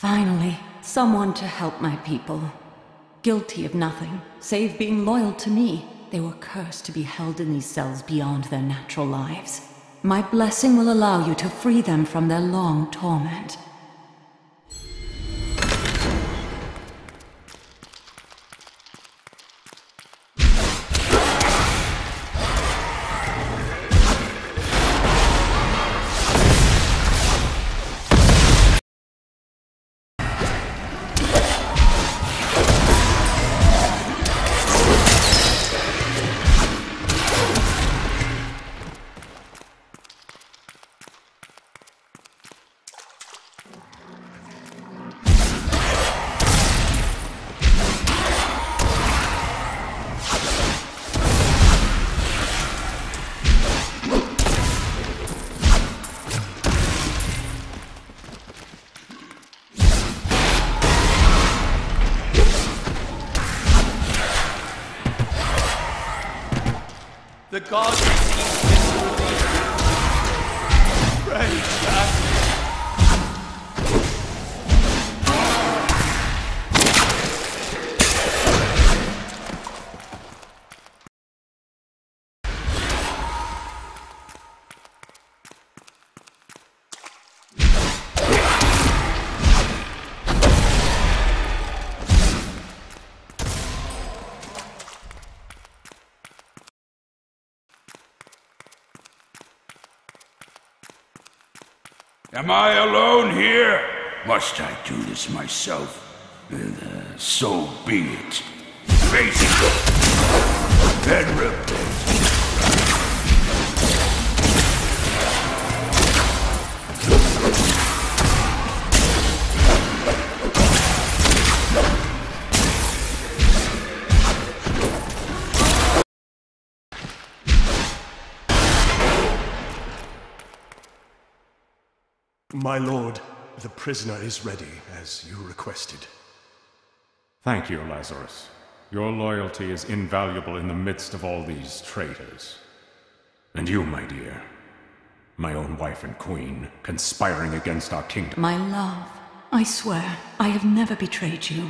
Finally, someone to help my people. Guilty of nothing, save being loyal to me, they were cursed to be held in these cells beyond their natural lives. My blessing will allow you to free them from their long torment. The gods receive this. Pray, Jack. Am I alone here? Must I do this myself? So be it. Face it and repent. My lord, the prisoner is ready, as you requested. Thank you, Lazarus. Your loyalty is invaluable in the midst of all these traitors. And you, my dear, my own wife and queen, conspiring against our kingdom. My love, I swear, I have never betrayed you.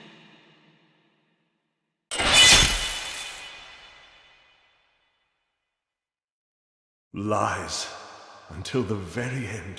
Lies, until the very end.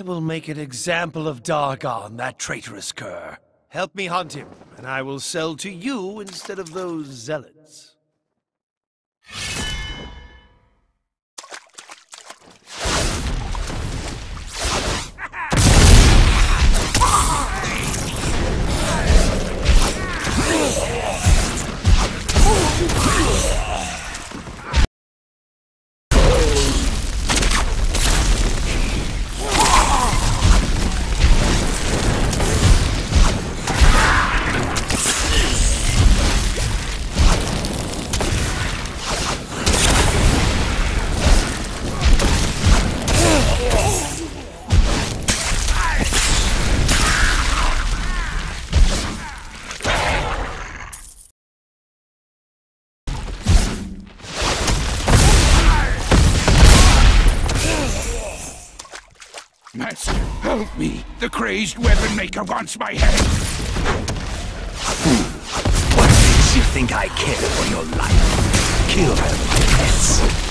I will make an example of Dargon, that traitorous cur. Help me hunt him, and I will sell to you instead of those zealots. Master, help me! The crazed weapon maker wants my head! What makes you think I care for your life? Kill her, my pets.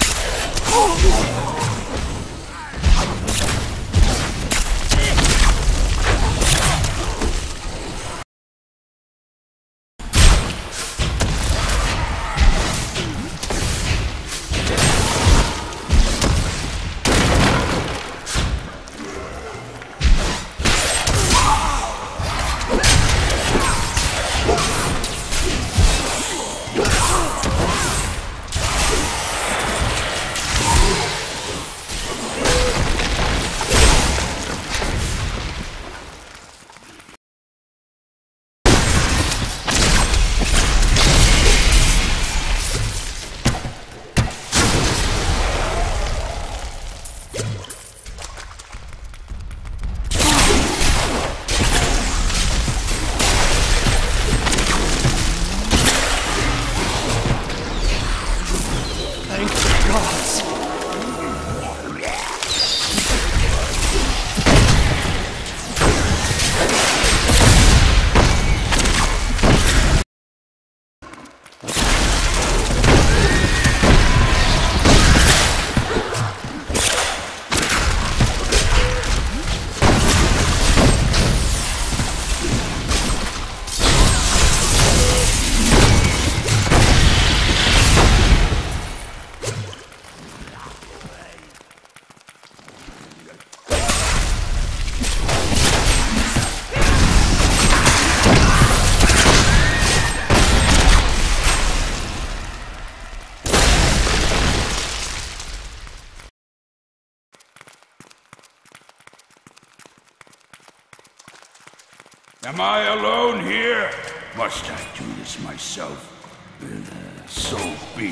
Am I alone here? Must I do this myself? So be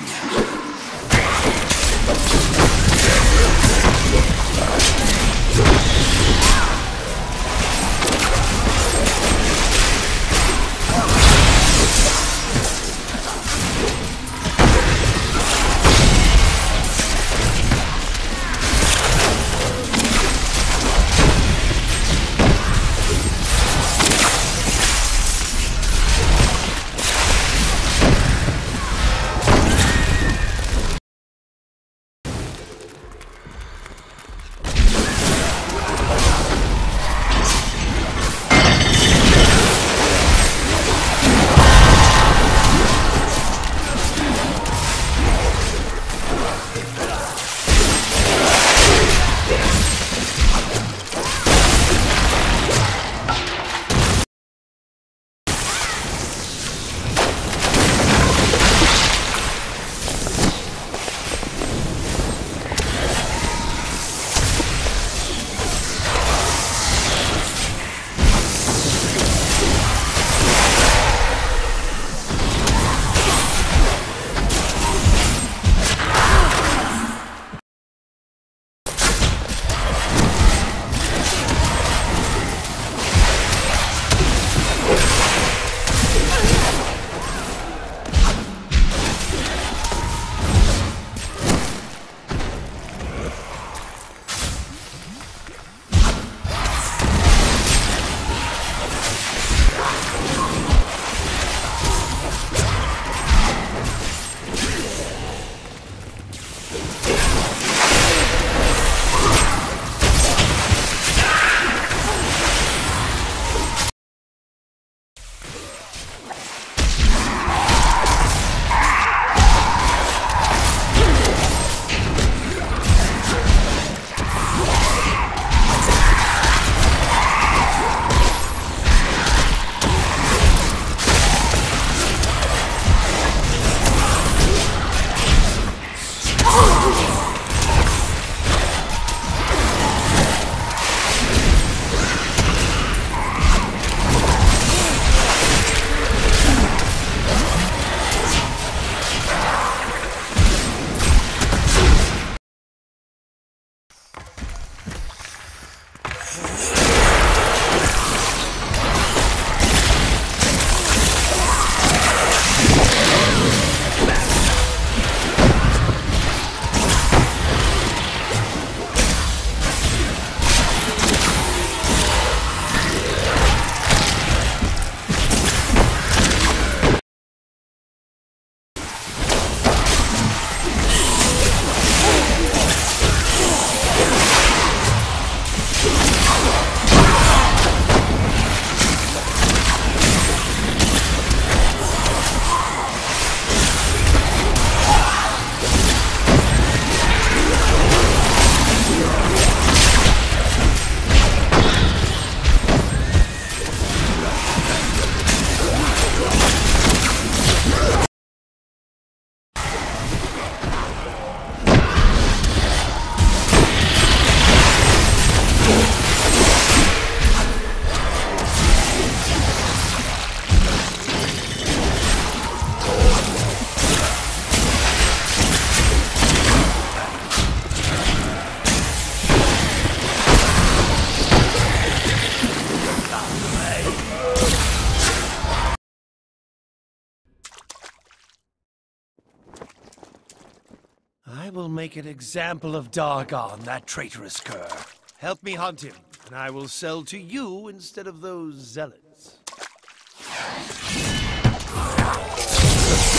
I will make an example of Dargon, that traitorous cur. Help me hunt him, and I will sell to you instead of those zealots.